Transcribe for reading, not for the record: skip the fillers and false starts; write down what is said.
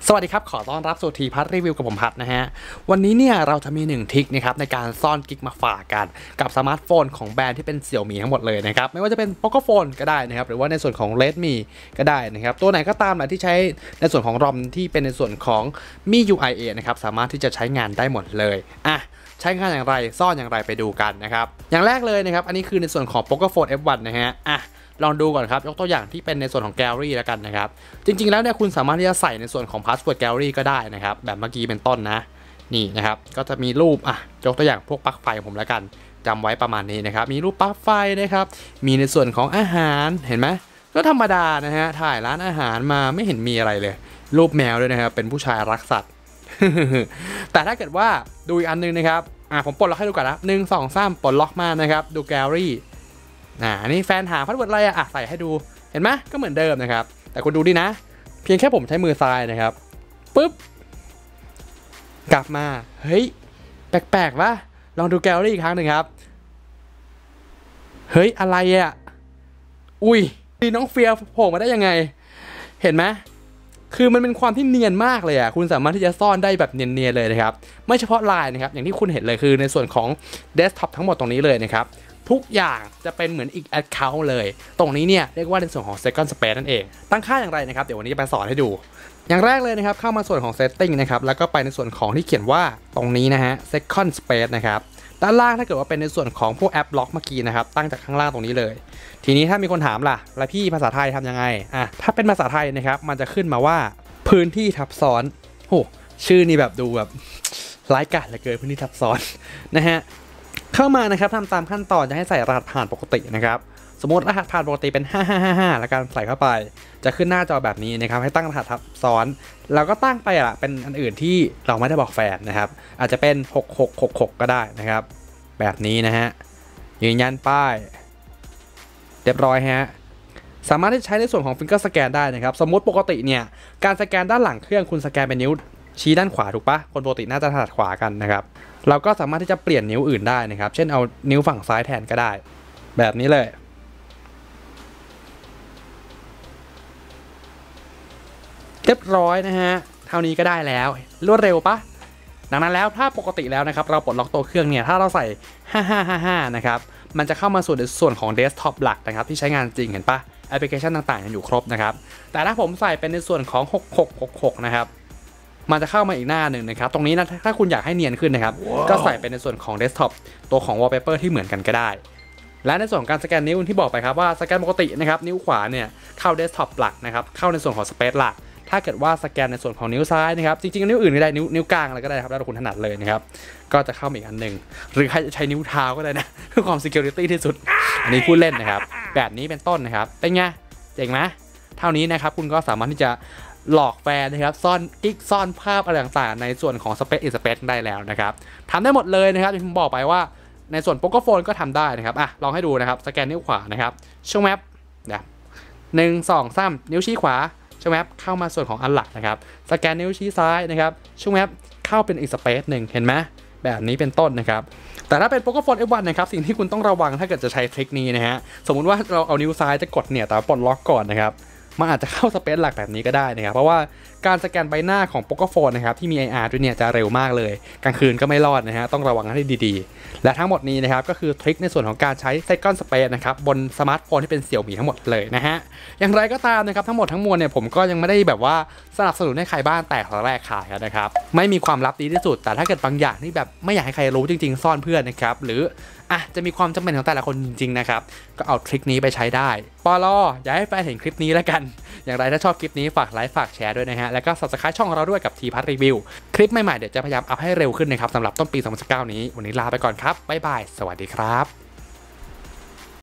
สวัสดีครับขอต้อนรับสู่ทีพัทรีวิวกับผมพัทนะฮะวันนี้เนี่ยเราจะมี1ทริคนะครับในการซ่อนกิ๊กมาฝากกันกับสมาร์ทโฟนของแบรนด์ที่เป็นเสี่ยวมี่ทั้งหมดเลยนะครับไม่ว่าจะเป็น Poco Phone ก็ได้นะครับหรือว่าในส่วนของ Redmi ก็ได้นะครับตัวไหนก็ตามแหละที่ใช้ในส่วนของ ROM ที่เป็นในส่วนของ MIUI นะครับสามารถที่จะใช้งานได้หมดเลยใช้งานอย่างไรซ่อนอย่างไรไปดูกันนะครับอย่างแรกเลยนะครับอันนี้คือในส่วนของ Poco Phone F1 นะฮะลองดูก่อนครับยกตัวอย่างที่เป็นในส่วนของแกลเลอรี่แล้วกันนะครับจริงๆแล้วเนี่ยคุณสามารถที่จะใส่ในส่วนของพาสเวิร์ดแกลเลอรี่ก็ได้นะครับแบบเมื่อกี้เป็นต้นนะนี่นะครับก็จะมีรูปยกตัวอย่างพวกปลั๊กไฟของผมแล้วกันจำไว้ประมาณนี้นะครับมีรูปปลั๊กไฟนะครับมีในส่วนของอาหารเห็นไหมก็ธรรมดานะฮะถ่ายร้านอาหารมาไม่เห็นมีอะไรเลยรูปแมวด้วยนะครับเป็นผู้ชายรักสัตว์ แต่ถ้าเกิดว่าดูอีกอันนึงนะครับผมปลดล็อกให้ดูก่อนนะ1 2 3ปลดล็อกมานะครับดูแกลเลอรี่อันนี้แฟนหาพาสเวิร์ดอะไรใส่ให้ดูเห็นไหมก็เหมือนเดิมนะครับแต่คุณดูดินะเพียงแค่ผมใช้มือซ้ายนะครับปุ๊บกลับมาเฮ้ยแปลกๆวะลองดูแกลเลอรี่อีกครั้งหนึ่งครับเฮ้ยอะไรอุ้ยน้องเฟียโผล่มาได้ยังไงเห็นไหมคือมันเป็นความที่เนียนมากเลยคุณสามารถที่จะซ่อนได้แบบเนียนๆเลยนะครับไม่เฉพาะไลน์นะครับอย่างที่คุณเห็นเลยคือในส่วนของเดสก์ท็อปทั้งหมดตรงนี้เลยนะครับทุกอย่างจะเป็นเหมือนอีก Account เลยตรงนี้เนี่ยเรียกว่าในส่วนของ Second Space นั่นเองตั้งค่าอย่างไรนะครับเดี๋ยววันนี้จะไปสอนให้ดูอย่างแรกเลยนะครับเข้ามาส่วนของ Setting นะครับแล้วก็ไปในส่วนของที่เขียนว่าตรงนี้นะฮะ Second Space นะครับด้านล่างถ้าเกิดว่าเป็นในส่วนของพวกแอปล็อกเมื่อกี้นะครับตั้งจากข้างล่างตรงนี้เลยทีนี้ถ้ามีคนถามล่ะแล้วพี่ภาษาไทยทำยังไงถ้าเป็นภาษาไทยนะครับมันจะขึ้นมาว่าพื้นที่ทับซ้อนโอ้ชื่อนี่แบบดูแบบร้ายกาจเหลือเกินพื้นที่ทับซ้อนนะฮะเข้ามานะครับทำตามขั้นตอนจะให้ใส่รหัสผ่านปกตินะครับสมมติรหัสผ่านปกติเป็น5555แล้วการใส่เข้าไปจะขึ้นหน้าจอแบบนี้นะครับให้ตั้งรหัสทับซ้อนเราก็ตั้งไปเป็นอันอื่นที่เราไม่ได้บอกแฟนนะครับอาจจะเป็น6666ก็ได้นะครับแบบนี้นะฮะยืนยันป้ายเรียบร้อยฮะสามารถที่ใช้ในส่วนของฟิงเกอร์สแกนได้นะครับสมมติปกติเนี่ยการสแกนด้านหลังเครื่องคุณสแกนเป็นนิ้วชี้ด้านขวาถูกปะคนปกติน่าจะถนัดขวากันนะครับเราก็สามารถที่จะเปลี่ยนนิ้วอื่นได้นะครับเช่นเอานิ้วฝั่งซ้ายแทนก็ได้แบบนี้เลยเรียบร้อยนะฮะเท่านี้ก็ได้แล้วรวดเร็วปะดังนั้นแล้วถ้าปกติแล้วนะครับเราปลดล็อกตัวเครื่องเนี่ยถ้าเราใส่5555นะครับมันจะเข้ามาส่วนของเดสก์ท็อปหลักนะครับที่ใช้งานจริงเห็นปะแอปพลิเคชันต่างๆยังอยู่ครบนะครับแต่ถ้าผมใส่เป็นในส่วนของ6666นะครับมันจะเข้ามาอีกหน้าหนึ่งนะครับตรงนี้นะถ้าคุณอยากให้เนียนขึ้นนะครับ ก็ใส่เป็นในส่วนของเดสก์ท็อปตัวของ wallpaper ที่เหมือนกันก็ได้และในส่วนของการสแกนนิ้วที่บอกไปครับว่าสแกนปกตินะครับนิ้วขวาเนี่ยเข้าเดสก์ท็อปหลักนะครับเข้าในส่วนของสเปซหลักถ้าเกิดว่าสแกนในส่วนของนิ้วซ้ายนะครับจริงๆนิ้วอื่นก็ได้นิ้วกลางอะไรก็ได้ครับแล้วแต่คุณถนัดเลยนะครับก็จะเข้าอีกอันหนึ่งหรือใครจะใช้นิ้วเท้าก็ได้นะเพื่อความ security ที่สุดอันนี้พูดเล่นนะครับแบบนี้เป็นต้นนะครับเป็นไงเจ๋งไหมเท่านี้นะครับคุณก็สามารถที่จะหลอกแฟนนะครับซ่อนกิ๊กซ่อนภาพอะไรต่างๆในส่วนของ Space in Space ได้แล้วนะครับทำได้หมดเลยนะครับที่ผมบอกไปว่าในส่วน Poco Phone ก็ทำได้นะครับลองให้ดูนะครับสแกนนิ้วขวานะครับช่วงแมป1 2 3นิ้วชี้ขวาช่วงแมปเข้ามาส่วนของอันหลักนะครับสแกนนิ้วชี้ซ้ายนะครับช่วงแมปเข้าเป็นอีกสเปซหนึ่งเห็นไหมแบบนี้เป็นต้นนะครับแต่ถ้าเป็น Poco Phone F1 นะครับสิ่งที่คุณต้องระวังถ้าเกิดจะใช้ทริคนี้นะฮะสมมุติว่าเราเอานิ้วซ้ายจะกดเนี่ยแต่ปลดล็อกก่อนนะครับมันอาจจะเข้าสเปซหลักแบบนี้ก็ได้นะครับเพราะว่าการสแกนใบหน้าของ Poco Phone นะครับที่มี IR ด้วยเนี่ยจะเร็วมากเลยกลางคืนก็ไม่รอดนะฮะต้องระวังให้ดีๆและทั้งหมดนี้นะครับก็คือทริคในส่วนของการใช้ Second Space นะครับบนสมาร์ทโฟนที่เป็นเสี่ยวมี่ทั้งหมดเลยนะฮะอย่างไรก็ตามนะครับทั้งหมดทั้งมวลเนี่ยผมก็ยังไม่ได้แบบว่าสนับสนุนให้ใครบ้านแตกแรกขายนะครับไม่มีความลับดีที่สุดแต่ถ้าเกิดบางอย่างที่แบบไม่อยากให้ใครรู้จริงๆซ่อนเพื่อนนะครับหรือจะมีความจำเป็นของแต่ละคนจริงๆนะครับก็เอาทริคนี้ไปใช้ได้ปลอย่าให้แฟนเห็นคลิปนี้แล้วกันอย่างไรถ้าชอบคลิปนี้ฝากไลค์ฝากแชร์ด้วยนะฮะแล้วก็ Subscribe ช่องเราด้วยกับทีพัทรีวิวคลิปใหม่ๆเดี๋ยวจะพยายามอัพให้เร็วขึ้นนะครับสำหรับต้นปี2019นี้วันนี้ลาไปก่อนครับบ๊ายบายสวัสดีครับ